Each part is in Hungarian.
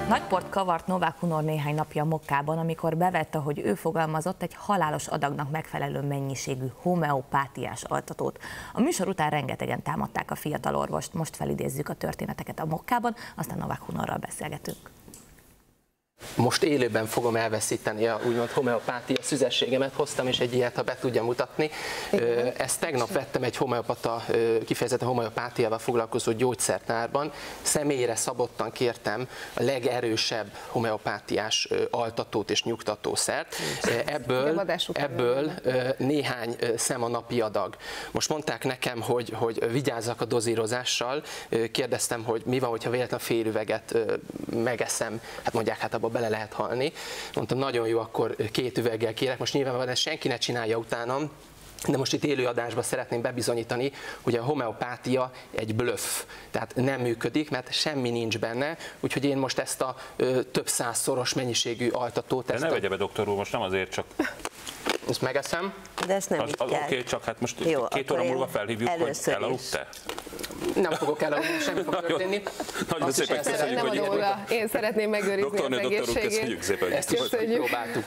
Nagy port kavart Novák Hunor néhány napja Mokkában, amikor bevette, hogy ő fogalmazott egy halálos adagnak megfelelő mennyiségű homeopátiás altatót. A műsor után rengetegen támadták a fiatal orvost, most felidézzük a történeteket a Mokkában, aztán Novák Hunorral beszélgetünk. Most élőben fogom elveszíteni a úgymond homeopátia szüzességemet, hoztam is egy ilyet, ha be tudja mutatni. Ezt tegnap vettem egy homeopata, kifejezetten homeopátiával foglalkozó gyógyszertárban. Személyre szabottan kértem a legerősebb homeopátiás altatót és nyugtatószert. Ebből néhány szem a napi adag. Most mondták nekem, hogy vigyázzak a dozírozással. Kérdeztem, hogy mi van, hogyha véletlenül fél üveget megeszem. Hát mondják, hát abba bele lehet halni. Mondtam, nagyon jó, akkor 2 üveggel kérek. Most nyilvánvalóan ezt senki ne csinálja utánam, de most itt élőadásban szeretném bebizonyítani, hogy a homeopátia egy blöff, tehát nem működik, mert semmi nincs benne, úgyhogy én most ezt a több százszoros mennyiségű altatót... De ne vegye be, doktor úr, most nem azért csak... Ezt megeszem. De ezt nem az oké, csak hát most jó, 2 óra múlva felhívjuk, hogy elaludtál? Nem fogok elaludni, semmi fog történni. Nagyon szépen köszönjük, hogy én szeretném megőrizni az egészségét. Ezt is próbáltuk.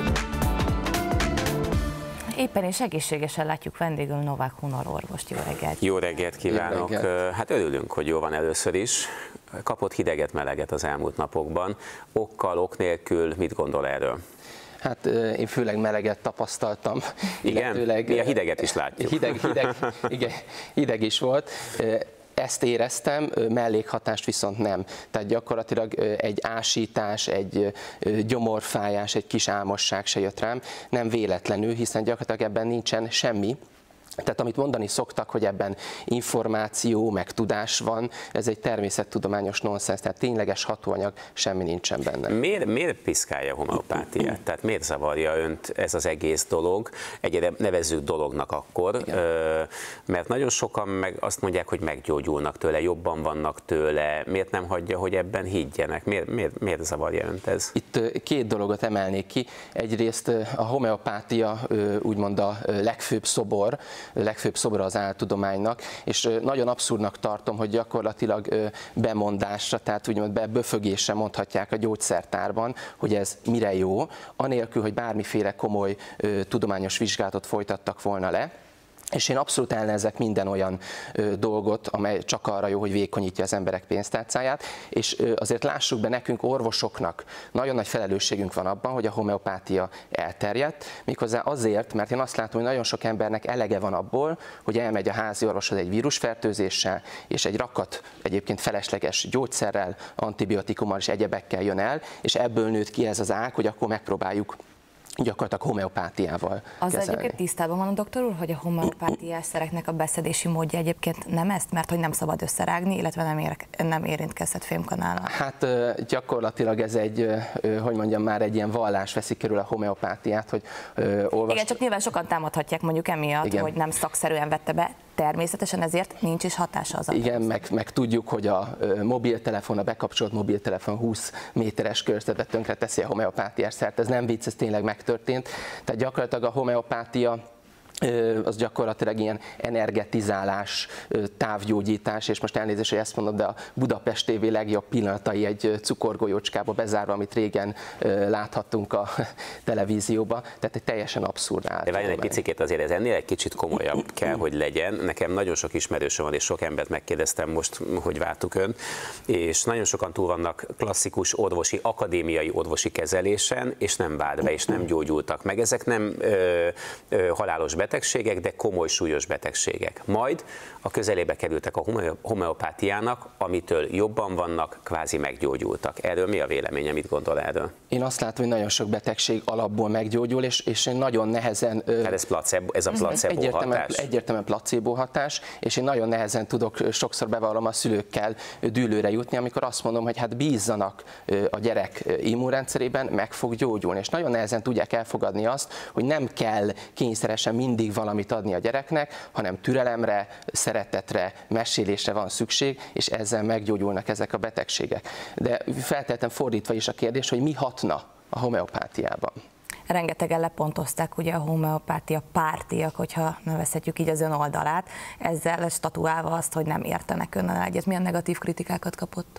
Éppen és egészségesen látjuk vendégül Novák Hunor orvost. Jó reggelt! Jó reggelt kívánok! Jó reggelt. Hát örülünk, hogy jó van először is. Kapott hideget, meleget az elmúlt napokban. Okkal, ok nélkül, mit gondol erről? Hát én főleg meleget tapasztaltam. Igen? Mi a hideget is látjuk. Hideg is volt. Ezt éreztem, mellékhatást viszont nem. Tehát gyakorlatilag egy ásítás, egy gyomorfájás, egy kis álmosság se jött rám. Nem véletlenül, hiszen gyakorlatilag ebben nincsen semmi. Tehát amit mondani szoktak, hogy ebben információ, meg tudás van, ez egy természettudományos nonsens, tehát tényleges hatóanyag semmi nincsen benne. Miért piszkálja a homeopátiát? Tehát miért zavarja önt ez az egész dolog? Egyre nevezzük dolognak akkor, mert nagyon sokan meg azt mondják, hogy meggyógyulnak tőle, jobban vannak tőle. Miért nem hagyja, hogy ebben higgyenek? Miért zavarja önt ez? Itt 2 dologot emelnék ki. Egyrészt a homeopátia úgymond a legfőbb szobor az áltudománynak, és nagyon abszurdnak tartom, hogy gyakorlatilag bemondásra, tehát úgymond beböfögésre mondhatják a gyógyszertárban, hogy ez mire jó, anélkül, hogy bármiféle komoly tudományos vizsgálatot folytattak volna le. És én abszolút ellenzek minden olyan dolgot, amely csak arra jó, hogy vékonyítja az emberek pénztárcáját, és azért lássuk be, nekünk orvosoknak nagyon nagy felelősségünk van abban, hogy a homeopátia elterjedt, méghozzá azért, mert én azt látom, hogy nagyon sok embernek elege van abból, hogy elmegy a házi orvoshoz egy vírusfertőzéssel, és egy rakat egyébként felesleges gyógyszerrel, antibiotikummal és egyebekkel jön el, és ebből nőtt ki ez az ág, hogy akkor megpróbáljuk gyakorlatilag homeopátiával kezelni. Egyébként tisztában van a doktor úr, hogy a homeopátiás szereknek a beszedési módja egyébként nem ezt, mert hogy nem szabad összerágni, illetve nem érintkezhet fémkanállal? Hát gyakorlatilag ez egy, hogy mondjam, már egy ilyen vallás veszik körül a homeopátiát, hogy Igen, csak nyilván sokan támadhatják mondjuk emiatt, hogy nem szakszerűen vette be, természetesen ezért nincs is hatása az Igen, meg tudjuk, hogy a mobiltelefon, a bekapcsolt mobiltelefon 20 méteres körzetbe tönkre teszi a homeopátiás szert, ez nem vicc, ez tényleg megtörtént. Tehát gyakorlatilag a homeopátia az gyakorlatilag ilyen energetizálás, távgyógyítás, és most elnézést, hogy ezt mondom, de a Budapest TV legjobb pillanatai egy cukorgolyócskába bezárva, amit régen láthattunk a televízióba, tehát egy teljesen abszurd által. Várjon egy picikét, azért ez ennél egy kicsit komolyabb kell, hogy legyen. Nekem nagyon sok ismerősöm van, és sok embert megkérdeztem most, hogy vártuk ön, és nagyon sokan túl vannak klasszikus orvosi, akadémiai orvosi kezelésen, és nem vált be, és nem gyógyultak meg. Ezek nem halálos betegségek, de komoly, súlyos betegségek. Majd a közelébe kerültek a homeopátiának, amitől jobban vannak, kvázi meggyógyultak. Erről mi a véleménye, mit gondol erről? Én azt látom, hogy nagyon sok betegség alapból meggyógyul, és én nagyon nehezen... Tehát ez a placebo hatás? Egyértelműen placebo hatás, és én nagyon nehezen tudok, sokszor bevallom, a szülőkkel dűlőre jutni, amikor azt mondom, hogy hát bízzanak a gyerek immunrendszerében, meg fog gyógyulni, és nagyon nehezen tudják elfogadni azt, hogy nem kell kényszeresen mindig valamit adni a gyereknek, hanem türelemre, szeretetre, mesélésre van szükség, és ezzel meggyógyulnak ezek a betegségek. De feltettem fordítva is a kérdés, hogy mi hatna a homeopátiában. rengetegen lepontozták ugye a homeopátia pártiak, hogyha nevezhetjük így az ön oldalát, ezzel statuálva azt, hogy nem értenek önnel egyet. Milyen negatív kritikákat kapott?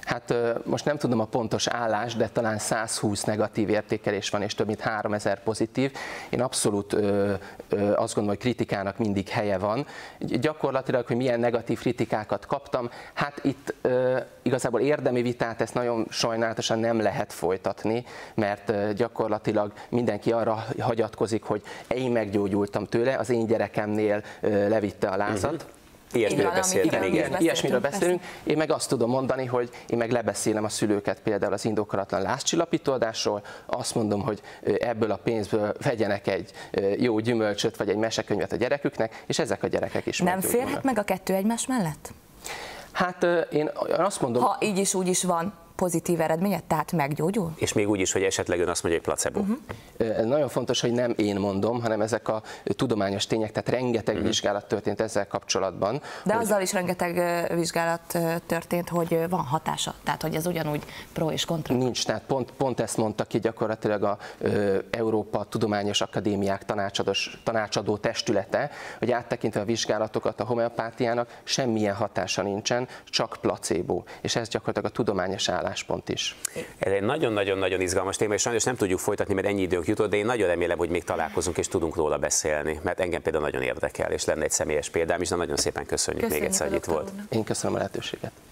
Hát most nem tudom a pontos állást, de talán 120 negatív értékelés van, és több mint 3000 pozitív. Én abszolút azt gondolom, hogy kritikának mindig helye van. Gyakorlatilag, hogy milyen negatív kritikákat kaptam, hát itt igazából érdemi vitát ezt nagyon sajnálatosan nem lehet folytatni, mert gyakorlatilag mindenki arra hagyatkozik, hogy én meggyógyultam tőle, az én gyerekemnél levitte a lázat. Ilyesmiről beszéltem, igen. Ilyesmiről beszélünk. Én meg azt tudom mondani, hogy én meg lebeszélem a szülőket például az indokolatlan lázcsillapítódásról, azt mondom, hogy ebből a pénzből vegyenek egy jó gyümölcsöt, vagy egy mesekönyvet a gyereküknek, és ezek a gyerekek is nem férhet meg a kettő egymás mellett? Hát én azt mondom... Ha így is úgy is van pozitív eredménye, tehát meggyógyul? És még úgy is, hogy esetleg ön azt mondja, hogy placebo. Ez nagyon fontos, hogy nem én mondom, hanem ezek a tudományos tények, tehát rengeteg vizsgálat történt ezzel kapcsolatban. De azzal is rengeteg vizsgálat történt, hogy van hatása, tehát hogy ez ugyanúgy pro és kontra. Nincs, tehát pont ezt mondta ki gyakorlatilag a Európa Tudományos Akadémiák tanácsadó testülete, hogy áttekintve a vizsgálatokat a homeopátiának semmilyen hatása nincsen, csak placebo, és ez gyakorlatilag a tudományos álláspont is. Ez egy nagyon-nagyon izgalmas téma, és sajnos nem tudjuk folytatni, mert ennyi időnk jutott, de én nagyon remélem, hogy még találkozunk és tudunk róla beszélni, mert engem például nagyon érdekel, és lenne egy személyes példám is, de nagyon szépen köszönjük még egyszer, hogy itt volt. Én köszönöm a lehetőséget.